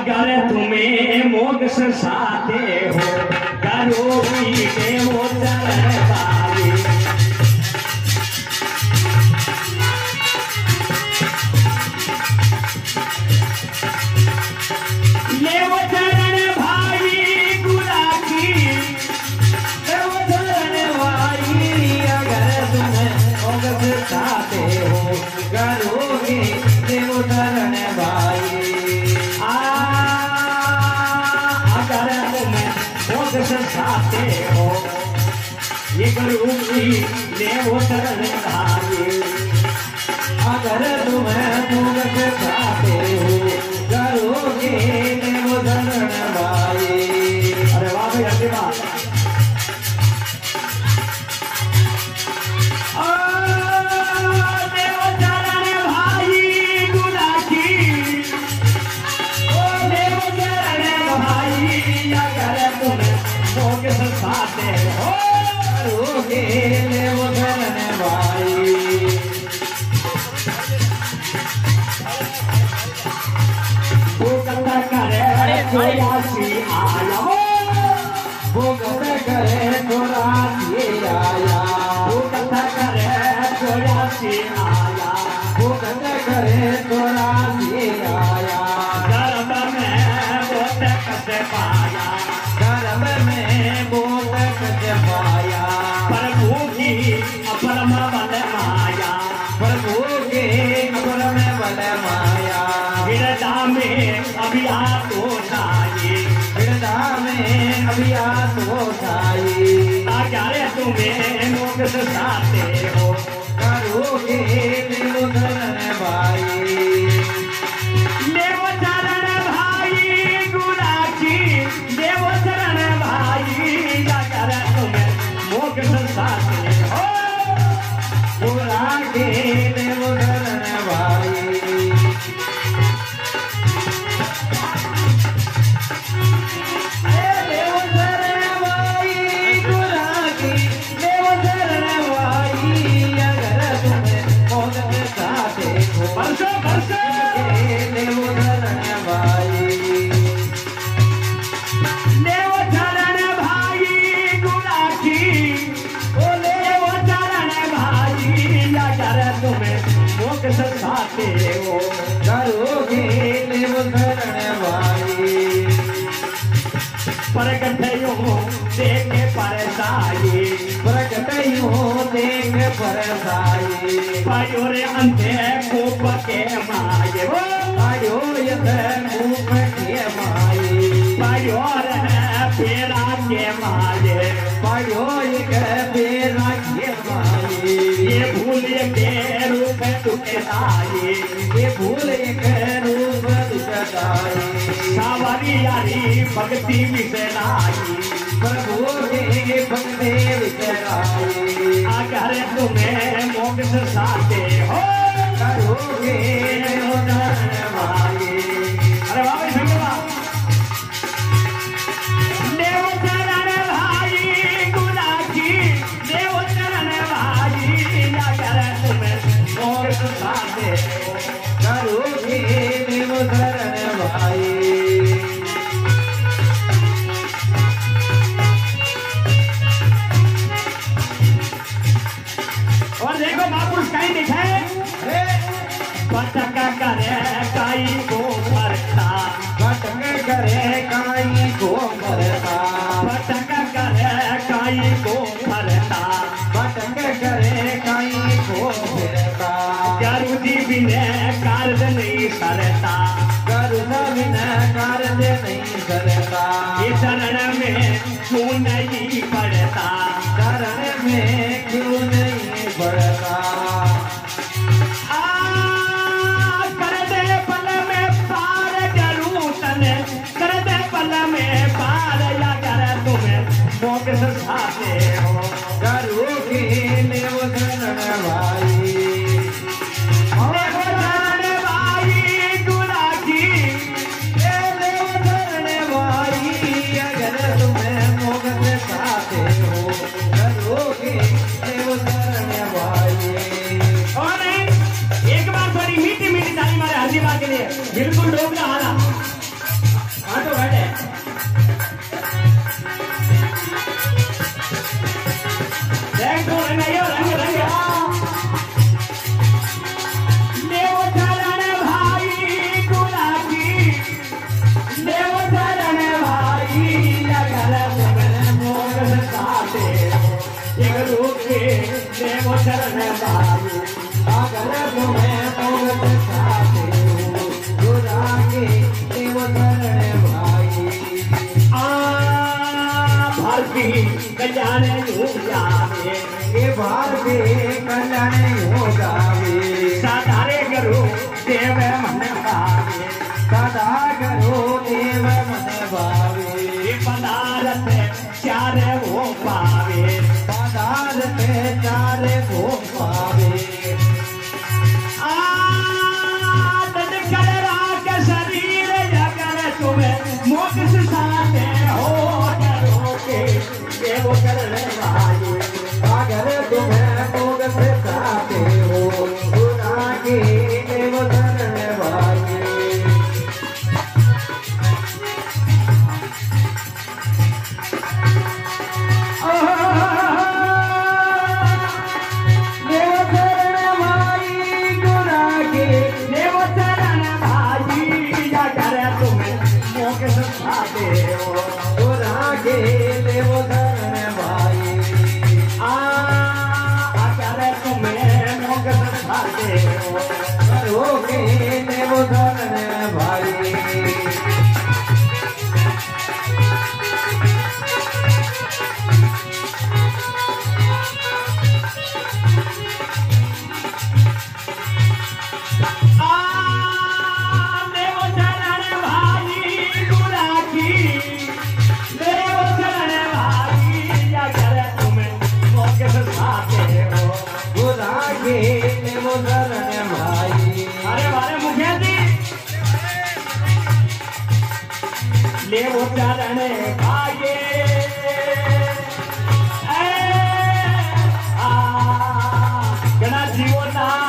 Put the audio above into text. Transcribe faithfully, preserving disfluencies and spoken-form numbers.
अगर तुम्हें मोक्ष साथे हो करो के वो चरण पाए। ले वो चरण भाई गुरा की, ले वो चरण भाई अगर तुम्हें मोक्ष साथे हो करोगे ले वो चरण भाई। साथे हो ये करूंगी ले वो चरण भाई। अगर तुम्हें मोक्ष साथे हो करोगे ले वो चरण भाई। अरे वाह भाई अरे वाह। साथे हो करोगे ले वो चरण भाई। वो कथा करे चौरासी आया, वो कथा करे चौरासी आया, वो कथा करे चौरासी आया, वो कथा करे चौरासी आया। गर्भ में बोध कसे पाया, गर्भ में बोध कसे पाया। प्रभु की अपरम बल माया, प्रभु के अपरम बल माया। हृदय में अभियात हो जाए, हृदय में अभियात हो जाए। अगर तुम्हें मोक्ष साथे हो करोगे ले वो चरण भाई। ले वो चरण भाई गुरा की, ले वो चरण भाई। अगर तुम्हें मोक्ष साथे हो गुरा के ले वो चरण भाई। साथे हो करोगे ले वो चरण भाई। प्रगटयो देख परसाई, प्रगटयो देख परसाई। पायो रे अंधे कोप के माये, पायो यथ कोप के माये। पायो रे पेरा के माये, पायो एक पेरा के माये। ये भूल के रूप दुखदाई, ये भूल के रूप दुखदाई। सावरी यारी भक्ति विसराई, प्रभु के भक्ति विसराई। अगर तुम्हें मोक्ष साथे हो करोगे वो चरण भाई। अरे वाह भैया देव चरण भाई गुरा की, देव चरण भाई। अगर तुम्हें मोक्ष साथे हो करोगे ले वो चरण भाई। और देखो महापुरुष कहीं दिखे भटक करे काई को मरता, भटक करे काई को मरता, भटक करे काई को मरता, भटक करे काई को मरता। करुदी बिने कार्य नहीं सरता, करुणा बिना कार्य नहीं सरता। ये चरण में क्यों नहीं पड़ता, चरण में क्यों नहीं पड़ता। कर दे पल में पार जरूर तने, कर दे पल में पार। या कर तुम्हें मोक्ष साथे हो करोगे ले वो चरण भाई। ले वो चरण भाई गुरा की, ले वो चरण भाई। अगर तुम्हें मोक्ष साथे सदा करो देव मन भावे पदार्थ चार वो पावे पदार्थ चार वो पावे आदत कर राग शरीर अगर तुम्हें मोक्ष साथे हो करो के देव करने वाले अगर तुम्हें मोक्ष साथे हो गुना के देव करने वाले ले वो चरण भागे आ गणा जीवो ना